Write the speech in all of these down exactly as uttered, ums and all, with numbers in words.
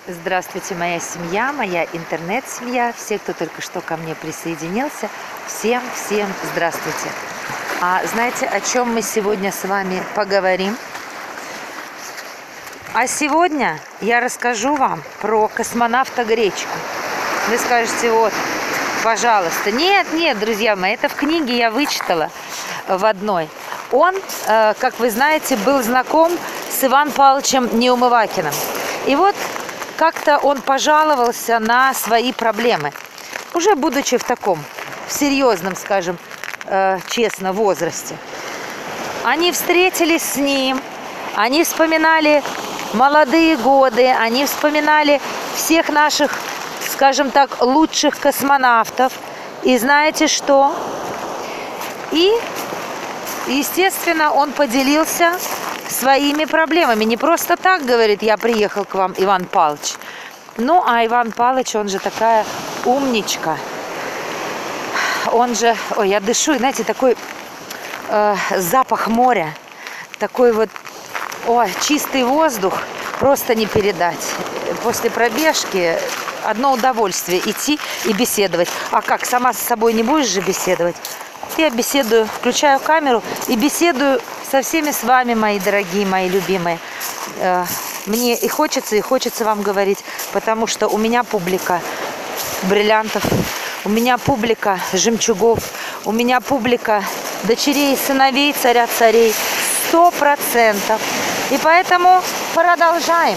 Здравствуйте, моя семья, моя интернет-семья, все, кто только что ко мне присоединился, всем-всем здравствуйте. А знаете, о чем мы сегодня с вами поговорим? А сегодня я расскажу вам про космонавта Гречку. Вы скажете, вот, пожалуйста. Нет, нет, друзья мои, это в книге я вычитала в одной. Он, как вы знаете, был знаком с Иваном Павловичем Неумывакиным. И вот как-то он пожаловался на свои проблемы, уже будучи в таком, в серьезном, скажем, э, честно, возрасте. Они встретились с ним, они вспоминали молодые годы, они вспоминали всех наших, скажем так, лучших космонавтов. И знаете что? И, естественно, он поделился своими проблемами. Не просто так, говорит, я приехал к вам, Иван Павлович. Ну, а Иван Павлович, он же такая умничка. Он же, ой, я дышу, знаете, такой э, запах моря, такой вот, ой, чистый воздух, просто не передать. После пробежки одно удовольствие идти и беседовать. А как, сама с собой не будешь же беседовать? Я беседую, включаю камеру и беседую со всеми с вами, мои дорогие, мои любимые. Мне и хочется, и хочется вам говорить, потому что у меня публика бриллиантов, у меня публика жемчугов, у меня публика дочерей и сыновей царя царей, сто процентов. И поэтому продолжаем.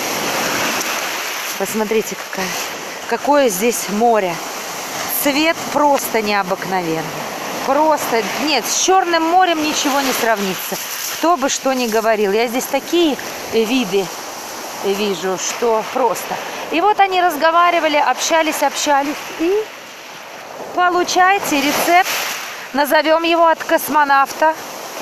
Посмотрите, какая, какое здесь море. Цвет просто необыкновенный. Просто, нет, с Черным морем ничего не сравнится. Кто бы что ни говорил. Я здесь такие виды вижу, что просто. И вот они разговаривали, общались, общались. И получайте рецепт, назовем его от космонавта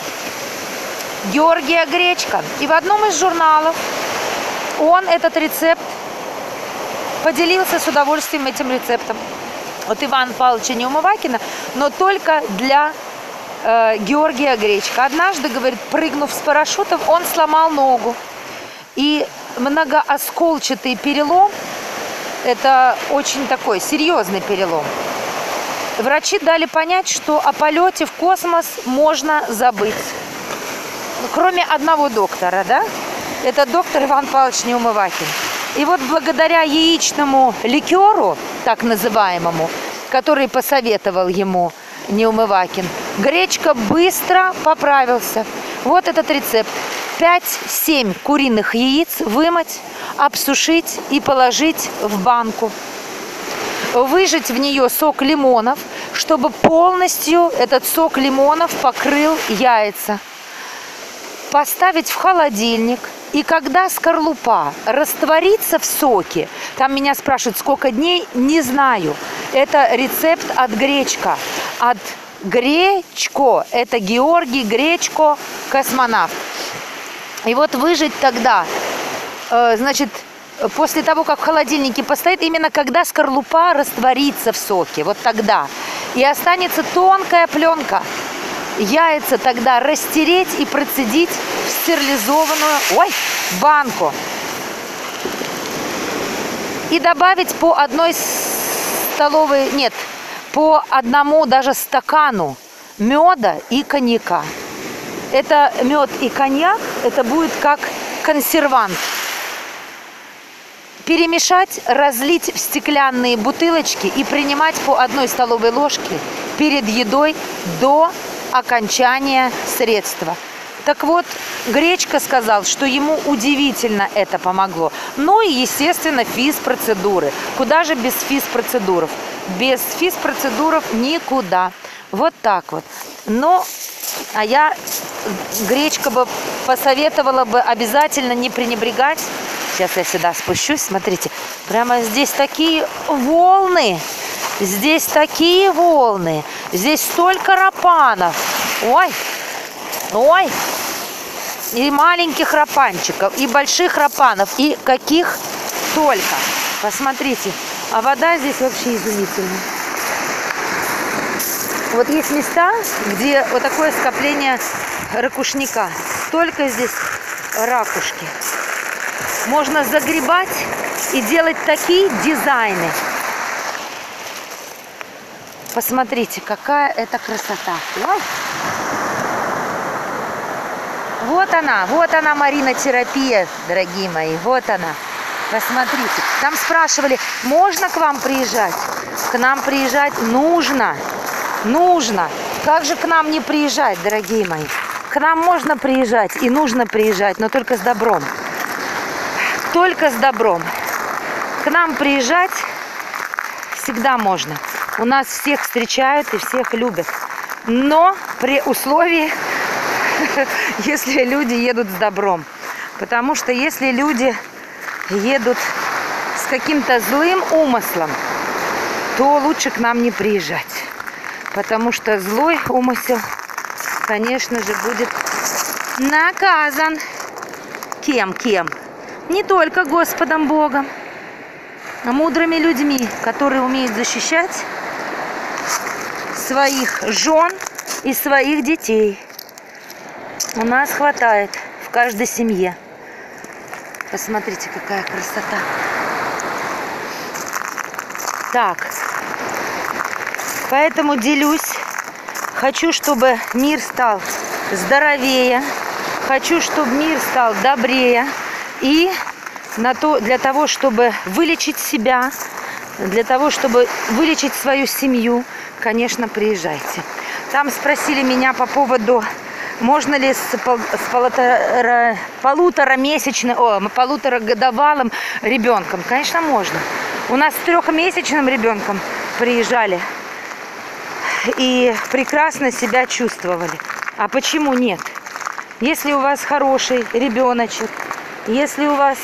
Георгия Гречко. И в одном из журналов он этот рецепт поделился с удовольствием этим рецептом. Вот Ивана Павловича Неумывакина, но только для э, Георгия Гречко. Однажды, говорит, прыгнув с парашютом, он сломал ногу. И многоосколчатый перелом, это очень такой серьезный перелом. Врачи дали понять, что о полете в космос можно забыть. Кроме одного доктора, да? Это доктор Иван Павлович Неумывакин. И вот благодаря яичному ликеру, так называемому, который посоветовал ему Неумывакин, Гречко быстро поправился. Вот этот рецепт. пять-семь куриных яиц вымыть, обсушить и положить в банку. Выжать в нее сок лимонов, чтобы полностью этот сок лимонов покрыл яйца. Поставить в холодильник. И когда скорлупа растворится в соке, там меня спрашивают, сколько дней, не знаю. Это рецепт от Гречко. От Гречко. Это Георгий Гречко, космонавт. И вот выжать тогда, э, значит, после того, как в холодильнике постоит, именно когда скорлупа растворится в соке, вот тогда. И останется тонкая пленка. Яйца тогда растереть и процедить в стерилизованную, ой, банку. И добавить по одной столовой, нет, по одному даже стакану меда и коньяка. Это мед и коньяк, это будет как консервант. Перемешать, разлить в стеклянные бутылочки и принимать по одной столовой ложке перед едой до окончания средства. Так вот, Гречко сказал, что ему удивительно это помогло. Ну и, естественно, физпроцедуры. Куда же без физпроцедуров? Без физпроцедуров никуда. Вот так вот. Но, а я Гречко бы посоветовала бы обязательно не пренебрегать. Сейчас я сюда спущусь, смотрите. Прямо здесь такие волны. Здесь такие волны. Здесь столько рапанов. Ой, ой. И маленьких рапанчиков, и больших рапанов, и каких только. Посмотрите. А вода здесь вообще изумительная. Вот есть места, где вот такое скопление ракушника. Столько здесь ракушки. Можно загребать и делать такие дизайны. Посмотрите, какая это красота. Ой. Вот она, вот она, Марина-терапия, дорогие мои, вот она. Посмотрите, там спрашивали, можно к вам приезжать? К нам приезжать нужно, нужно. Как же к нам не приезжать, дорогие мои? К нам можно приезжать и нужно приезжать, но только с добром. Только с добром. К нам приезжать всегда можно. У нас всех встречают и всех любят. Но при условии, если люди едут с добром. Потому что если люди едут с каким-то злым умыслом, то лучше к нам не приезжать. Потому что злой умысел, конечно же, будет наказан. Кем? Кем? Не только Господом Богом, а мудрыми людьми, которые умеют защищать своих жен и своих детей. У нас хватает в каждой семье. Посмотрите, какая красота. Так, поэтому делюсь. Хочу, чтобы мир стал здоровее. Хочу, чтобы мир стал добрее. И на то, для того, чтобы вылечить себя, для того, чтобы вылечить свою семью, конечно, приезжайте. Там спросили меня по поводу, можно ли с, пол, с полутора, полуторамесячным, о, полуторагодовалым ребенком. Конечно, можно. У нас с трехмесячным ребенком приезжали и прекрасно себя чувствовали. А почему нет? Если у вас хороший ребеночек, если у вас,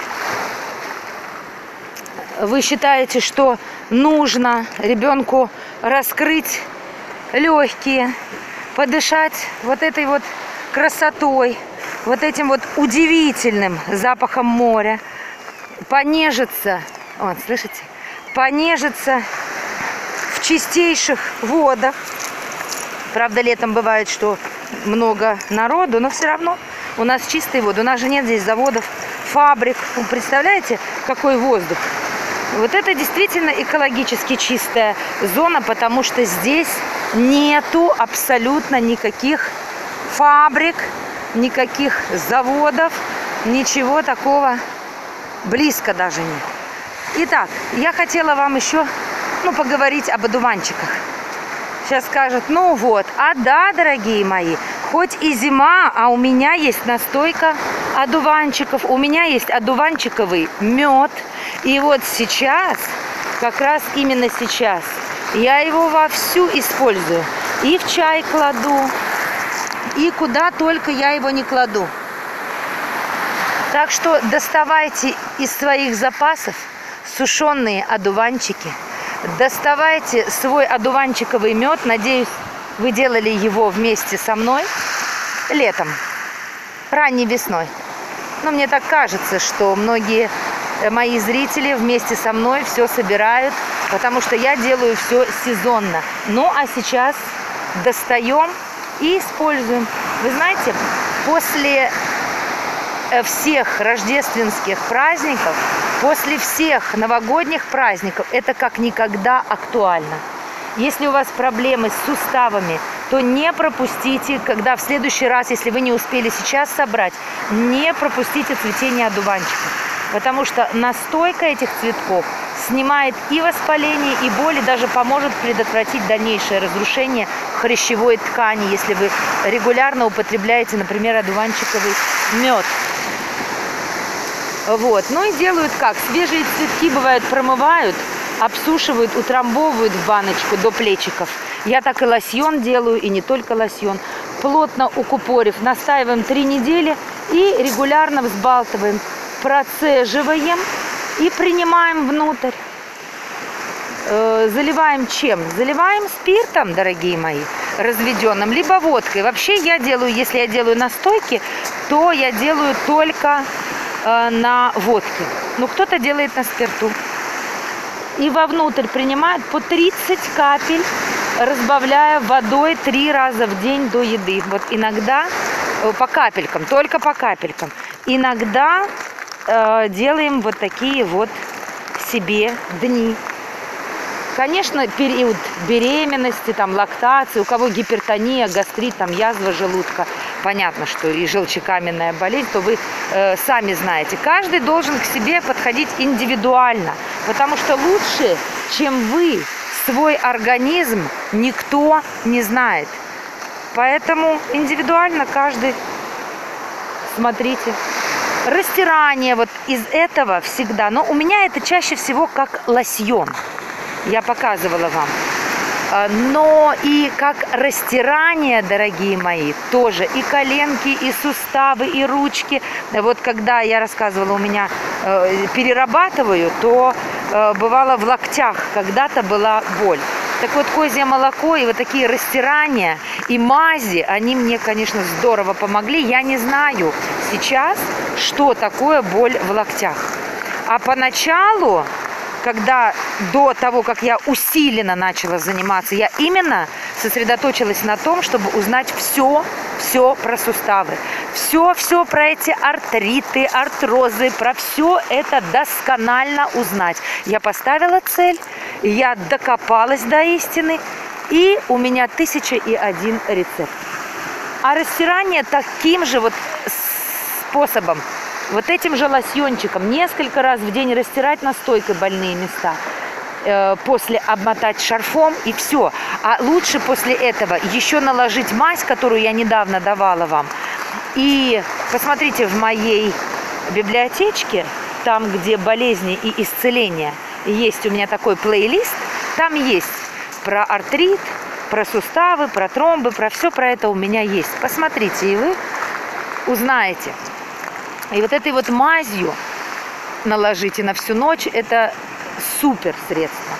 вы считаете, что нужно ребенку раскрыть легкие, подышать вот этой вот красотой, вот этим вот удивительным запахом моря, понежиться, вот, слышите, понежиться в чистейших водах. Правда, летом бывает, что много народу, но все равно у нас чистые воды. У нас же нет здесь заводов, фабрик. Вы представляете, какой воздух? Вот это действительно экологически чистая зона, потому что здесь нету абсолютно никаких фабрик, никаких заводов, ничего такого близко даже нет. Итак, я хотела вам еще, ну, поговорить об одуванчиках. Сейчас скажут, ну вот, а да, дорогие мои, хоть и зима, а у меня есть настойка одуванчиков, у меня есть одуванчиковый мед. И вот сейчас, как раз именно сейчас, я его вовсю использую. И в чай кладу, и куда только я его не кладу. Так что доставайте из своих запасов сушеные одуванчики. Доставайте свой одуванчиковый мед. Надеюсь, вы делали его вместе со мной летом, ранней весной. Но мне так кажется, что многие мои зрители вместе со мной все собирают, потому что я делаю все сезонно. Ну, а сейчас достаем и используем. Вы знаете, после всех рождественских праздников, после всех новогодних праздников, это как никогда актуально. Если у вас проблемы с суставами, то не пропустите, когда в следующий раз, если вы не успели сейчас собрать, не пропустите цветение одуванчиков. Потому что настойка этих цветков снимает и воспаление, и боль, и даже поможет предотвратить дальнейшее разрушение хрящевой ткани, если вы регулярно употребляете, например, одуванчиковый мед. Вот. Ну и делают как? Свежие цветки, бывают, промывают, обсушивают, утрамбовывают в баночку до плечиков. Я так и лосьон делаю, и не только лосьон. Плотно укупорив, настаиваем три недели и регулярно взбалтываем, процеживаем и принимаем внутрь. Э, заливаем чем? Заливаем спиртом, дорогие мои, разведенным, либо водкой. Вообще я делаю, если я делаю настойки, то я делаю только э, на водке. Ну, кто-то делает на спирту. И вовнутрь принимают по тридцать капель, разбавляя водой три раза в день до еды. Вот иногда по капелькам, только по капелькам. Иногда э, делаем вот такие вот себе дни. Конечно, период беременности, там, лактации, у кого гипертония, гастрит, там, язва желудка, понятно, что и желчекаменная болезнь, то вы э, сами знаете. Каждый должен к себе подходить индивидуально, потому что лучше, чем вы, свой организм никто не знает. Поэтому индивидуально каждый смотрите. Растирание вот из этого всегда, но у меня это чаще всего как лосьон. Я показывала вам. Но и как растирание, дорогие мои, тоже и коленки, и суставы, и ручки. Вот когда я рассказывала, у меня э, перерабатываю, то э, бывало в локтях когда-то была боль. Так вот, козье молоко и вот такие растирания и мази, они мне, конечно, здорово помогли. Я не знаю сейчас, что такое боль в локтях. А поначалу, когда до того, как я усиленно начала заниматься, я именно сосредоточилась на том, чтобы узнать все, все про суставы. Все, все про эти артриты, артрозы, про все это досконально узнать. Я поставила цель, я докопалась до истины, и у меня тысяча и один рецепт. А растирание таким же вот способом, вот этим же лосьончиком несколько раз в день растирать настойкой больные места. Э, после обмотать шарфом и все. А лучше после этого еще наложить мазь, которую я недавно давала вам. И посмотрите в моей библиотечке, там, где болезни и исцеления, есть у меня такой плейлист. Там есть про артрит, про суставы, про тромбы, про все про это у меня есть. Посмотрите, и вы узнаете. И вот этой вот мазью наложите на всю ночь, это супер средство.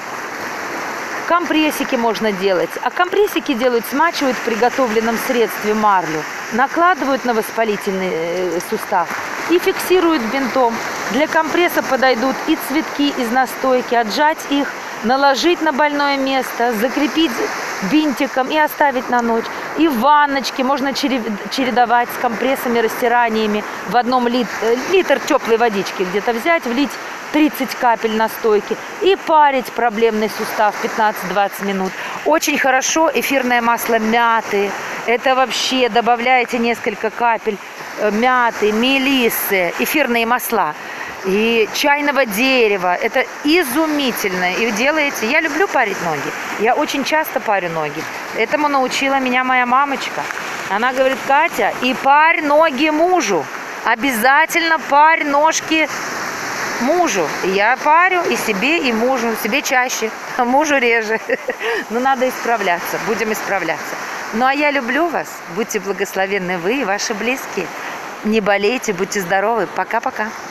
Компрессики можно делать. А компрессики делают, смачивают в приготовленном средстве марлю, накладывают на воспалительный сустав и фиксируют бинтом. Для компресса подойдут и цветки из настойки, отжать их, наложить на больное место, закрепить бинтиком и оставить на ночь. И в ванночке можно чередовать с компрессами, растираниями. В одном лит, литр теплой водички где-то взять, влить тридцать капель настойки и парить проблемный сустав пятнадцать-двадцать минут. Очень хорошо эфирное масло мяты. Это вообще добавляете несколько капель мяты, мелиссы, эфирные масла. И чайного дерева. Это изумительно. И делаете. Я люблю парить ноги. Я очень часто парю ноги. Этому научила меня моя мамочка. Она говорит: Катя, и парь ноги мужу. Обязательно парь ножки мужу. И я парю и себе, и мужу. Себе чаще, а мужу реже. Но надо исправляться. Будем исправляться. Ну а я люблю вас. Будьте благословенны вы и ваши близкие. Не болейте, будьте здоровы. Пока-пока.